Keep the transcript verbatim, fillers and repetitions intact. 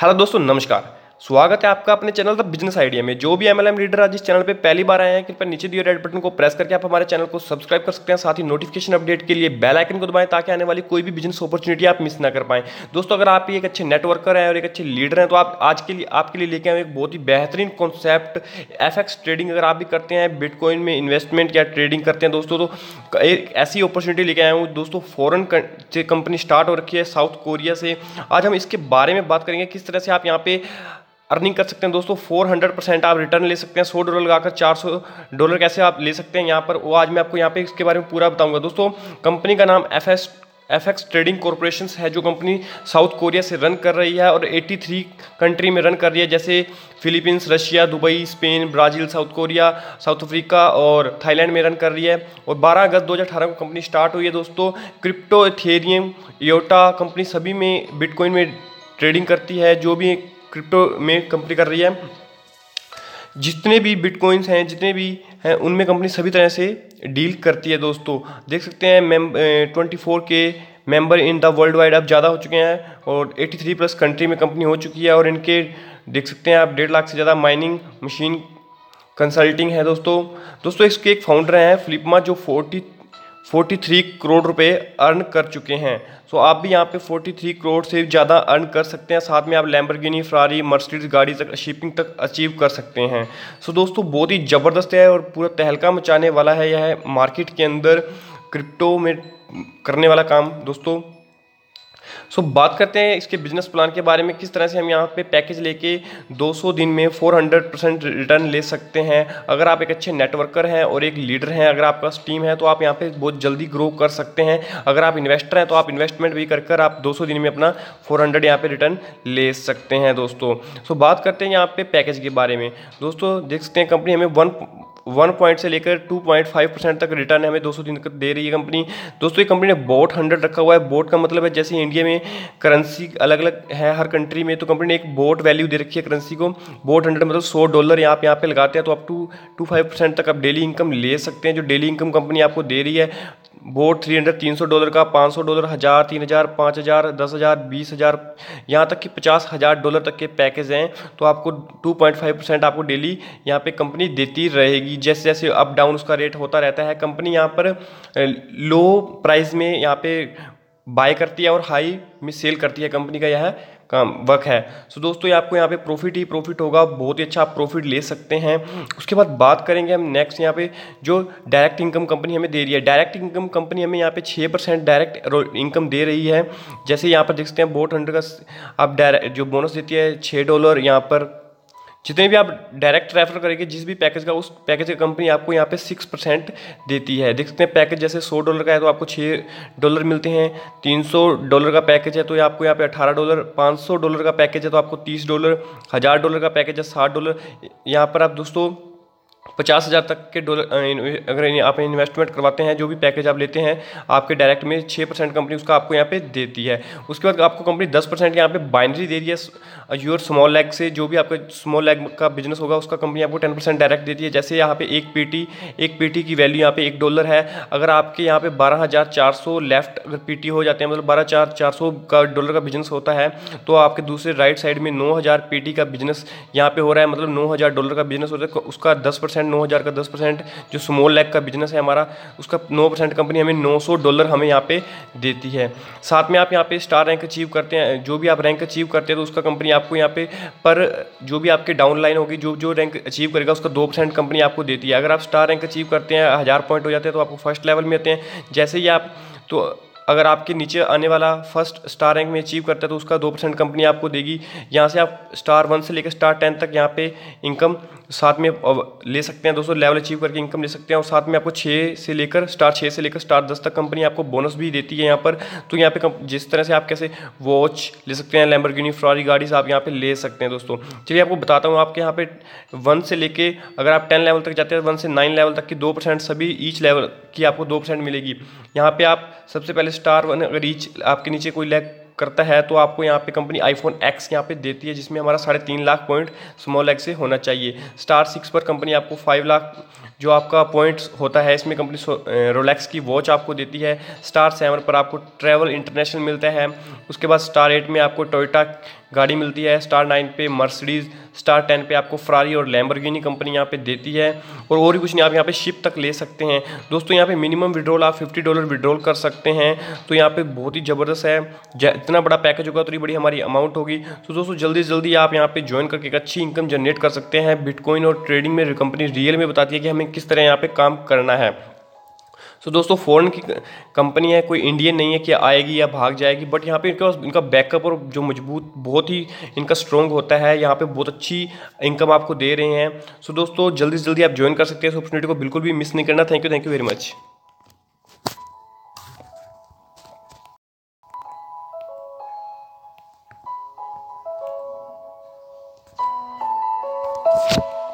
Hello दोस्तों, नमस्कार। स्वागत है आपका अपने चैनल द बिजनेस आइडिया में। जो भी एमएलएम रीडर आज इस चैनल पे पहली बार आए हैं, कृपया नीचे दिए रेड बटन को प्रेस करके आप हमारे चैनल को सब्सक्राइब कर सकते हैं। साथ ही नोटिफिकेशन अपडेट के लिए बेल आइकन को दबाएं ताकि आने वाली कोई भी बिजनेस अपॉर्चुनिटी आप मिस ना कर पाएं। दोस्तों, अगर आप एक अच्छे नेटवर्कर हैं और एक अच्छे लीडर हैं तो आप आज के लिए आपके लिए लेके आए एक बहुत ही बेहतरीन कॉन्सेप्ट एफएक्स ट्रेडिंग। अगर आप भी करते हैं बिटकॉइन में इन्वेस्टमेंट या ट्रेडिंग करते हैं दोस्तों, तो एक ऐसी अपॉर्चुनिटी लेके आया हूँ दोस्तों। फॉरेन से कंपनी स्टार्ट हो रखी है, साउथ कोरिया से। आज हम इसके बारे में बात करेंगे किस तरह से आप यहाँ पे अर्निंग कर सकते हैं दोस्तों। चार सौ परसेंट आप रिटर्न ले सकते हैं। सौ डॉलर लगाकर चार सौ डॉलर कैसे आप ले सकते हैं यहाँ पर, वो आज मैं आपको यहाँ पे इसके बारे में पूरा बताऊंगा दोस्तों। कंपनी का नाम F S FX trading corporation है, जो कंपनी साउथ कोरिया से रन कर रही है और तिरासी कंट्री में रन कर रही है, जैसे Philippines, Russia, Dubai, Spain, Brazil, South Korea, South Africa और थाईलैंड में रन कर रही है। और बारह अगस्त दो हज़ार अठारह को कंपनी स्टार्ट हुई है दोस्तों। क्रिप्टो, इथेरियम, योटा कंपनी सभी में बिटकॉइन में ट्रेडिंग करती है। जो भी क्रिप्टो में कंपनी कर रही है, जितने भी बिटकॉइंस हैं, जितने भी हैं, उनमें कंपनी सभी तरह से डील करती है दोस्तों। देख सकते हैं मेम ट्वेंटी फोर के member in the world wide अब ज़्यादा हो चुके हैं और तिरासी प्लस कंट्री में कंपनी हो चुकी है। और इनके देख सकते हैं आप डेढ़ लाख से ज़्यादा माइनिंग मशीन कंसल्टिंग है दोस्तों। दोस्तों इसके एक फाउंडर हैं फ्लिपमा, जो फोर्टी फोर्टी थ्री करोड़ रुपए अर्न कर चुके हैं। सो आप भी यहाँ पे तैंतालीस करोड़ से ज़्यादा अर्न कर सकते हैं। साथ में आप लैम्बोर्गिनी, फरारी, मर्सिडीज गाड़ी तक, शिपिंग तक अचीव कर सकते हैं। सो दोस्तों बहुत ही ज़बरदस्त है और पूरा तहलका मचाने वाला है यह मार्केट के अंदर क्रिप्टो में करने वाला काम दोस्तों। सो so, बात करते हैं इसके बिजनेस प्लान के बारे में, किस तरह से हम यहाँ पे पैकेज लेके दो सौ दिन में चार सौ परसेंट रिटर्न ले सकते हैं। अगर आप एक अच्छे नेटवर्कर हैं और एक लीडर हैं, अगर आपके पास टीम है, तो आप यहाँ पे बहुत जल्दी ग्रो कर सकते हैं। अगर आप इन्वेस्टर हैं तो आप इन्वेस्टमेंट भी कर कर आप दो सौ दिन में अपना चार सौ यहाँ पे रिटर्न ले सकते हैं दोस्तों। सो so, बात करते हैं यहाँ पे पैकेज के बारे में दोस्तों। देख सकते हैं कंपनी हमें वन वन पॉइंट से लेकर टू पॉइंट फाइव परसेंट तक रिटर्न हमें दो सौ दिन तक दे रही है कंपनी। दोस्तों ये कंपनी ने बोट हंड्रेड रखा हुआ है। बोट का मतलब है जैसे इंडिया में करेंसी अलग अलग है हर कंट्री में, तो कंपनी ने एक बोट वैल्यू दे रखी है करेंसी को। बोट हंड्रेड मतलब सौ डॉलर यहाँ पे यहाँ पे लगाते हैं तो आप टू टू फाइव परसेंट तक आप डेली इनकम ले सकते हैं, जो डेली इनकम कंपनी आपको दे रही है। बोट थ्री हंड्रेड तीन सौ डॉलर का, पाँच सौ डॉलर, हज़ार, तीन हज़ार, पाँच हज़ार, दस हज़ार, बीस हज़ार, यहाँ तक कि पचास हज़ार डॉलर तक के पैकेज हैं। तो आपको टू पॉइंट फाइव परसेंट आपको डेली यहाँ पे कंपनी देती रहेगी। जैसे जैसे अप डाउन उसका रेट होता रहता है। कंपनी यहाँ पर लो प्राइस में यहाँ पे बाय करती है और हाई में सेल करती है। कंपनी का यह काम वर्क है। सो so, दोस्तों ये आपको यहाँ पे प्रॉफिट ही प्रॉफिट होगा, बहुत ही अच्छा आप प्रॉफिट ले सकते हैं। उसके बाद बात करेंगे हम नेक्स्ट यहाँ पे जो डायरेक्ट इनकम कंपनी हमें दे रही है। डायरेक्ट इनकम कंपनी हमें यहाँ पे छः परसेंट डायरेक्ट इनकम दे रही है। जैसे यहाँ पर देख सकते हैं बोट हंड्रेड का आप डायरेक्ट जो बोनस देती है छः डॉलर। यहाँ पर जितने भी आप डायरेक्ट रेफर करेंगे जिस भी पैकेज का, उस पैकेज की कंपनी आपको यहाँ पे सिक्स परसेंट देती है। देख सकते हैं पैकेज जैसे सौ डॉलर का है तो आपको छः डॉलर मिलते हैं। तीन सौ डॉलर का पैकेज है तो आपको यहाँ पे अठारह डॉलर। पाँच सौ डॉलर का पैकेज है तो आपको तीस डॉलर। हज़ार डॉलर का पैकेज है साठ डॉलर। यहाँ पर आप दोस्तों पचास हज़ार तक के डॉलर अगर आप इन्वेस्टमेंट करवाते हैं, जो भी पैकेज आप लेते हैं, आपके डायरेक्ट में छः परसेंट कंपनी उसका आपको यहाँ पे देती है। उसके बाद आपको कंपनी दस परसेंट यहाँ पे बाइनरी दे रही है योर स्मॉल लैग से। जो भी आपका स्मॉल लैग का बिजनेस होगा उसका कंपनी आपको टेन परसेंट डायरेक्ट देती है। जैसे यहाँ पे एक पीटी एक पीटी की वैल्यू यहाँ पे एक डॉलर है। अगर आपके यहाँ पे बारह हज़ार चार सौ लेफ्ट अगर पीटी हो जाते हैं, मतलब बारह चार चार सौ का डॉलर का बिजनेस होता है, तो आपके दूसरे राइट साइड में नौ हज़ार पीटी का बिजनेस यहाँ पे हो रहा है, मतलब नौ हज़ार डॉलर का बिजनेस होता है। उसका दस परसेंट नौ हज़ार का दस परसेंट जो स्मॉल लैग का बिजनेस है हमारा, उसका नौ परसेंट कंपनी हमें नौ सौ डॉलर हमें यहाँ पे देती है। साथ में आप यहाँ पे स्टार रैंक अचीव करते हैं, जो भी आप रैंक अचीव करते हैं तो उसका कंपनी आपको यहाँ पे पर जो भी आपके डाउन लाइन होगी, जो जो रैंक अचीव करेगा उसका दो परसेंट कंपनी आपको देती है। अगर आप स्टार रैंक अचीव करते हैं, हज़ार पॉइंट हो जाते हैं, तो आपको फर्स्ट लेवल में आते हैं। जैसे ही आप तो अगर आपके नीचे आने वाला फर्स्ट स्टार रैंक में अचीव करता है तो उसका दो परसेंट कंपनी आपको देगी। यहाँ से आप स्टार वन से लेकर स्टार टेन तक यहाँ पे इनकम साथ में ले सकते हैं दोस्तों। लेवल अचीव करके इनकम ले सकते हैं। और साथ में आपको छः से लेकर स्टार छः से लेकर स्टार दस तक कंपनी आपको बोनस भी देती है यहाँ पर। तो यहाँ पे जिस तरह से आप कैसे वॉच ले सकते हैं, लैम्बोर्गिनी, फरारी गाड़ी से आप यहाँ पे ले सकते हैं दोस्तों। चलिए आपको बताता हूँ, आपके यहाँ पे वन से लेके अगर आप टेन लेवल तक जाते हैं, वन से नाइन लेवल तक की दो परसेंट सभी ईच लेवल की आपको दो परसेंट मिलेगी। यहाँ पे आप सबसे पहले स्टार वन अगर ईच आपके नीचे कोई लैग करता है तो आपको यहाँ पे कंपनी आईफोन एक्स यहाँ पे देती है, जिसमें हमारा साढ़े तीन लाख पॉइंट स्मॉल एक्स से होना चाहिए। स्टार सिक्स पर कंपनी आपको फाइव लाख जो आपका पॉइंट्स होता है, इसमें कंपनी रोलेक्स की वॉच आपको देती है। स्टार सेवन पर आपको ट्रैवल इंटरनेशनल मिलता है। उसके बाद स्टार एट में आपको टोयोटा गाड़ी मिलती है। स्टार नाइन पे मर्सिडीज़, स्टार टेन पे आपको फरारी और लैम्बोर्गिनी कंपनी यहाँ पे देती है। और और भी कुछ नहीं, आप यहाँ पे शिप तक ले सकते हैं। दोस्तों यहाँ पे मिनिमम विड्रॉल आप फिफ्टी डॉलर विड्रॉल कर सकते हैं। तो यहाँ पे बहुत ही ज़बरदस्त है, इतना बड़ा पैकेज होगा उतनी बड़ी हमारी अमाउंट होगी। तो दोस्तों जल्दी से जल्दी आप यहाँ पे ज्वाइन करके एक अच्छी इनकम जनरेट कर सकते हैं। बिटकॉइन और ट्रेडिंग में कंपनी रियल में बताती है कि हमें किस तरह यहाँ पे काम करना है। सो so, दोस्तों फॉरेन की कंपनी है, कोई इंडियन नहीं है कि आएगी या भाग जाएगी, बट यहाँ पे इनका इनका बैकअप और जो मजबूत बहुत ही इनका स्ट्रॉन्ग होता है। यहाँ पे बहुत अच्छी इनकम आपको दे रहे हैं। सो so, दोस्तों जल्दी से जल्दी आप ज्वाइन कर सकते हैं। इस अपॉर्चुनिटी को बिल्कुल भी मिस नहीं करना। Thank you thank you very much.